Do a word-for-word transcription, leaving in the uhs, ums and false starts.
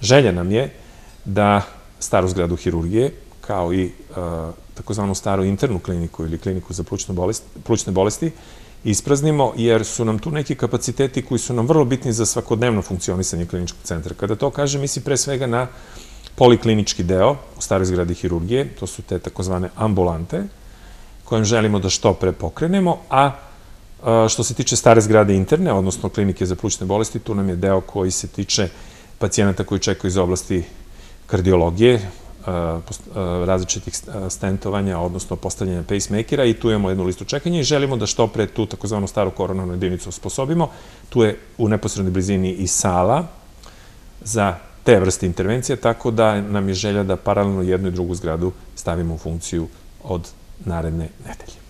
Želja nam je da staru zgradu hirurgije, kao i takozvanu staru internu kliniku ili kliniku za plućne bolesti, ispraznimo, jer su nam tu neki kapaciteti koji su nam vrlo bitni za svakodnevno funkcionisanje kliničkog centra. Kada to kažem, mislim pre svega na poliklinički deo u staroj zgradi hirurgije, to su te takozvane ambulante, kojim želimo da što pre pokrenemo, a što se tiče stare zgrade interne, odnosno klinike za plućne bolesti, tu nam je deo koji se tiče pacijenata koji čekaju iz oblasti kardiologije, različitih stentovanja, odnosno postavljanja pacemakera, i tu imamo jednu listu čekanja i želimo da što pre tu takozvanu staru koronarnu jedinicu osposobimo. Tu je u neposrednoj blizini i sala za te vrste intervencije, tako da nam je želja da paralelno jednu i drugu zgradu stavimo u funkciju od naredne nedelje.